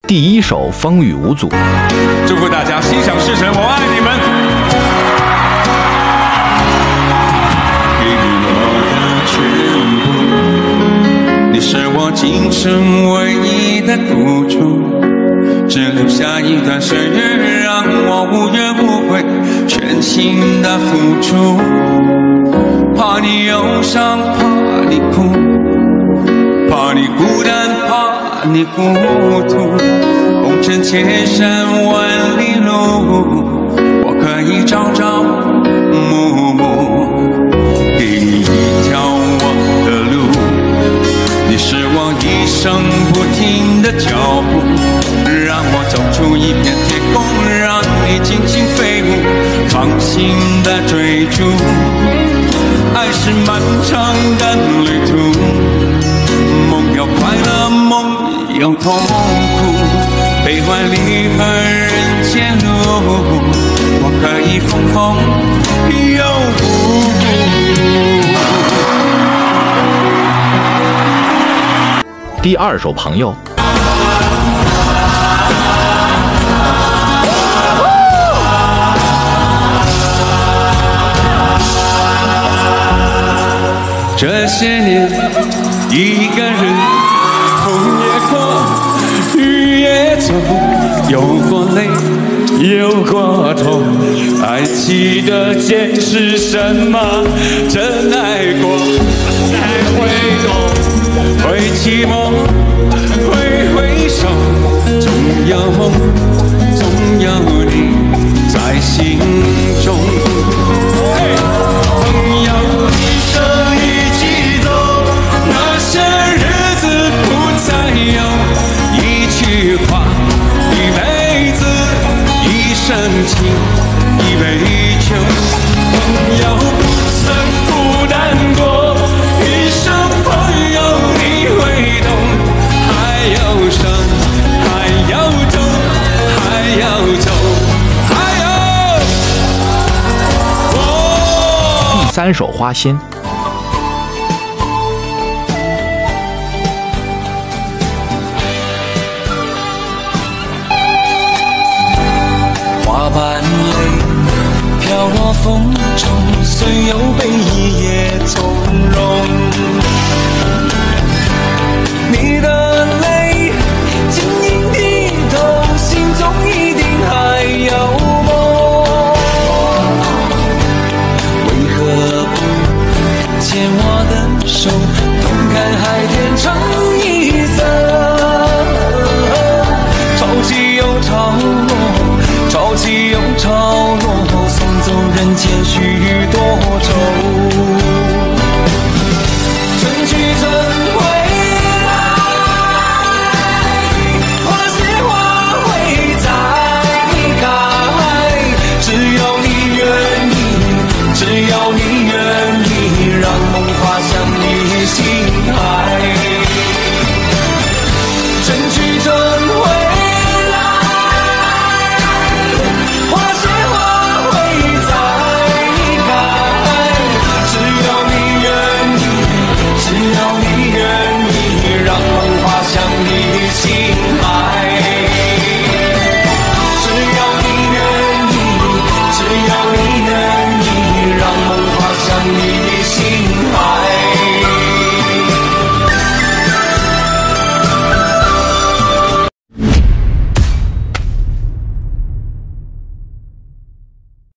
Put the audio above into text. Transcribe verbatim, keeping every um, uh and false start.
第一首风雨无阻。 祝福大家心想事成，我爱你们。 你是我今生唯一的赌注，只留下一段岁月让我无怨无悔，全心的付出。怕你忧伤，怕你哭，怕你孤单，怕你糊涂。红尘千山万里路，我可以朝朝暮暮，给你一条我的路。你是我一生不停的脚步，让我走出一片天空，让你尽情飞舞，放心的追逐。爱是漫长的旅途，梦有快乐，梦有痛苦，悲欢离合人间路，我可以风风又不顾。 第二首朋友。 这些年一个人，风也过，雨也走，有过泪，有过痛。爱情的剑是什么？真爱过才会懂，会寂寞，会回首，总有梦，总有你在心中。朋友一生一起走，那些日子不再有，一句话，一辈子，一生情，一杯酒。朋友不曾孤单过，一生朋友你会懂。还有生，还要走，还要走，还有。哦、 第三首花心。 花瓣泪飘落风中，虽有悲意也从容。你的泪晶莹剔透，心中一定还有梦。为何不牵我的手，分开海天成一色？潮起又潮落，潮起又